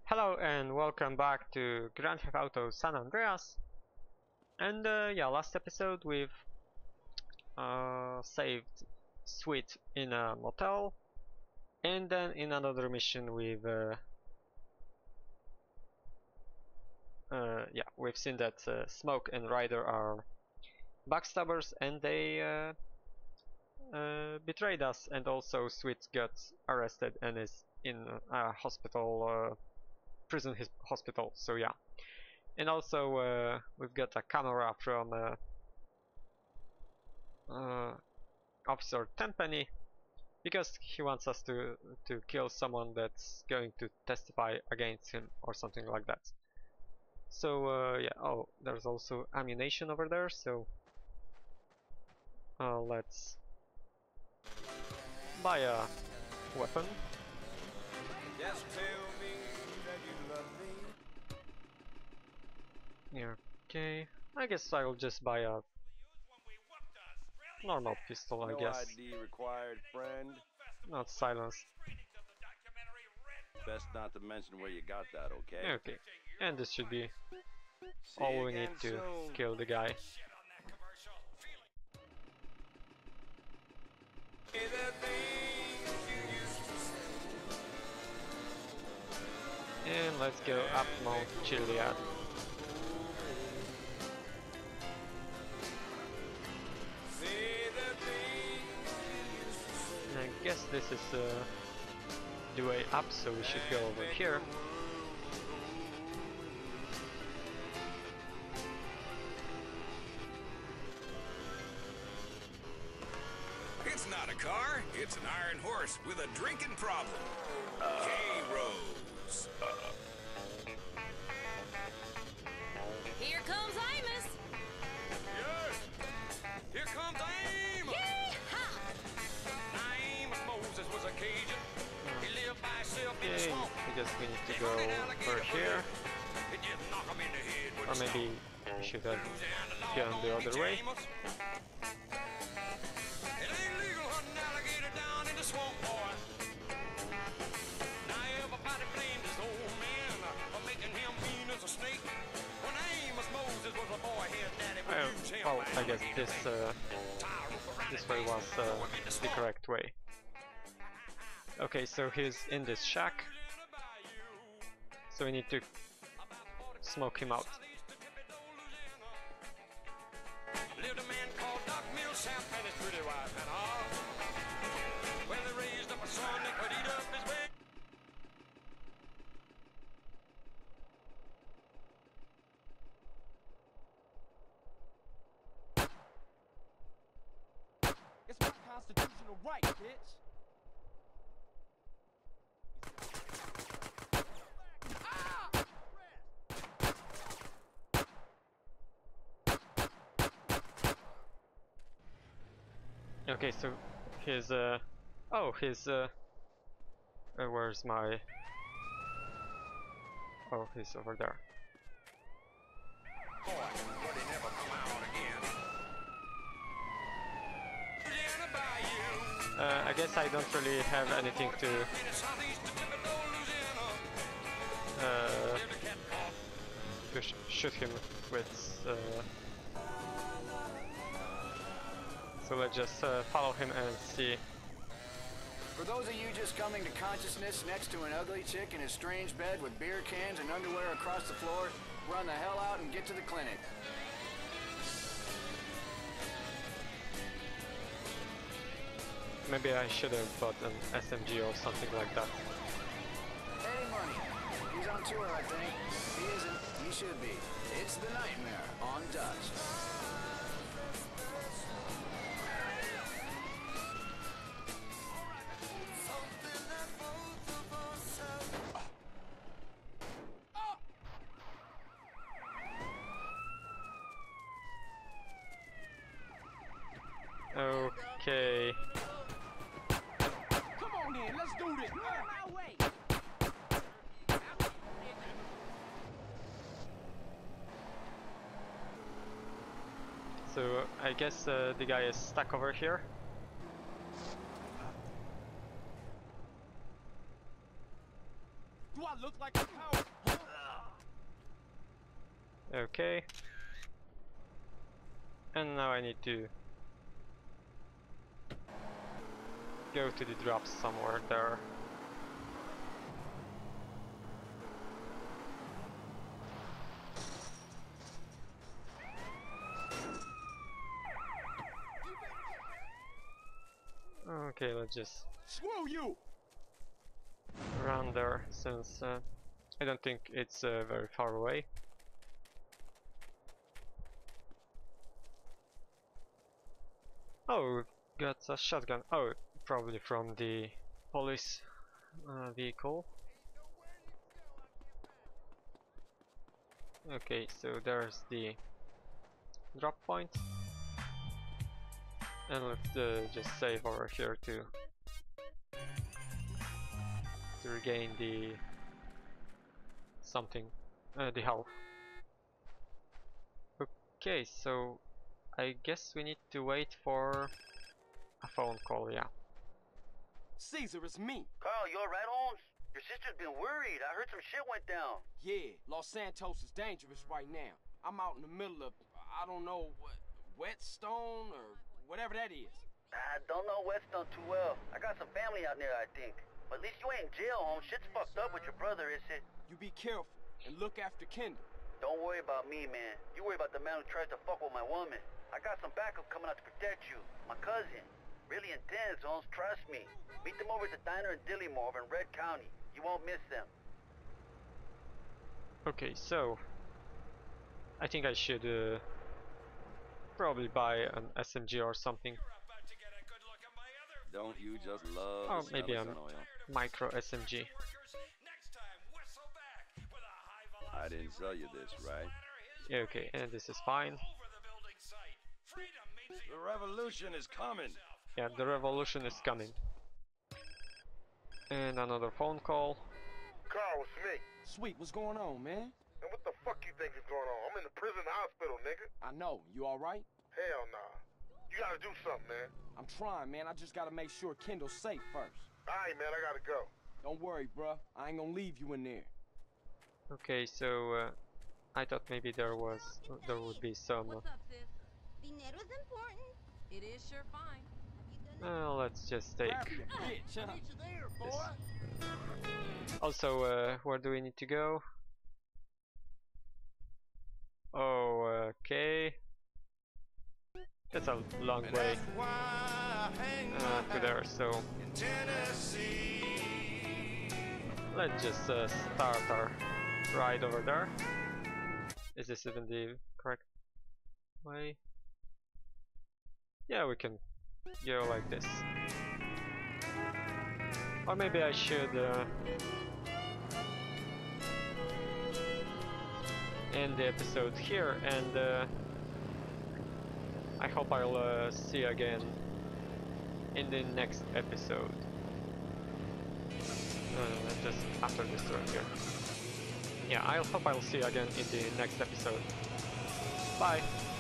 Hello and welcome back to Theft Auto San Andreas. And yeah, last episode we've saved Sweet in a motel, and then in another mission we've seen that Smoke and Ryder are backstabbers, and they betrayed us, and also Sweet got arrested and is in a hospital, prison hospital. So yeah. And also we've got a camera from Officer Tenpenny, because he wants us to kill someone that's going to testify against him or something like that. So yeah, oh, there's also ammunition over there, so let's buy a weapon. Just tell me that you love me. Yeah, okay. I guess I'll just buy a normal pistol, I guess. No ID required, friend. Not silenced. Best not to mention where you got that, okay? Okay, and this should be See all you we need again to soon. kill the guy. And let's go up Mount Chiliad. And I guess this is the way up, so we should go over here. It's not a car, it's an iron horse with a drinking problem. K-Rose. Here comes Amos! Yes! Here comes Amos! Yee-haw! Amos Moses was a Cajun. He lived by himself in the Okay, swamp. I guess we need to go over here. It just knock him in the head with Or a maybe stone. we should have Louisiana law gone the don't other get way. Amos. It ain't legal hunting alligator down in the swamp, boy. Now everybody blamed this old man for making him mean as a snake. When Amos Moses was a boy, his daddy would use him Well, like I guess a this this way was the correct way. Okay, so he's in this shack, so we need to smoke him out. Lived a man called Doc Millsap and his pretty wife and all. Well, they raised up a son that could eat up his way. It's my constitutional right, bitch. Okay, so his oh, his where's my... Oh, he's over there. Boy, but he never come out again. Louisiana bayou. I guess I don't really have anything to In the southeast of Thibodeau, Louisiana. Lived a cat called shoot him with. So let's just follow him and see. For those of you just coming to consciousness next to an ugly chick in a strange bed with beer cans and underwear across the floor, run the hell out and get to the clinic. Maybe I should have bought an SMG or something like that. Eddie Money. He's on tour, I think. He isn't. He should be. It's The Nightmare on Dutch. Okay. Come on then, let's do this. My way. So I guess the guy is stuck over here. Do I I look like a coward. Okay. And now I need to go to the drops somewhere there. Okay, let's just Screw you! run there since I don't think it's very far away. Oh, got a shotgun. Oh, probably from the police vehicle. Okay, so there's the drop point. And let's just save over here to regain the something, the health. Okay, so I guess we need to wait for a phone call, yeah. Caesar, it's me. Carl, you alright, Holmes? Your sister's been worried. I heard some shit went down. Yeah, Los Santos is dangerous right now. I'm out in the middle of, I don't know, Whetstone or whatever that is. I don't know Whetstone too well. I got some family out there, I think. But at least you ain't in jail, Holmes. Shit's fucked up with your brother, is it? You be careful and look after Kendall. Don't worry about me, man. You worry about the man who tries to fuck with my woman. I got some backup coming out to protect you. My cousin. Really intense, Holmes. Trust me. Meet them over at the diner in Dillimore over in Red County. You won't miss them. Okay, so I think I should probably buy an SMG or something. Don't you just love Or the maybe a smell of sun oil? micro SMG. I didn't sell you this, right? Yeah, okay, and this is fine. The revolution is coming. Yeah, the revolution is coming. And another phone call. Carl, it's me. Sweet, what's going on, man? And what the fuck you think is going on? I'm in the prison hospital, nigga. I know. You alright? Hell nah. You gotta do something, man. I'm trying, man. I just gotta make sure Kendall's safe first. Alright, man, I gotta go. Don't worry, bruh. I ain't gonna leave you in there. Okay, so I thought maybe there would be some. What's up, sis? Dinero's important. It is sure fine. Let's just take Grab your bitch, huh? this. Also, where do we need to go? Oh, okay. That's a long way to there, so let's just start our ride over there. Is this even the correct way? Yeah, we can go like this. Or maybe I should end the episode here, and I hope I'll see you again in the next episode. Just after this turn here. Yeah, I hope I'll see you again in the next episode. Bye!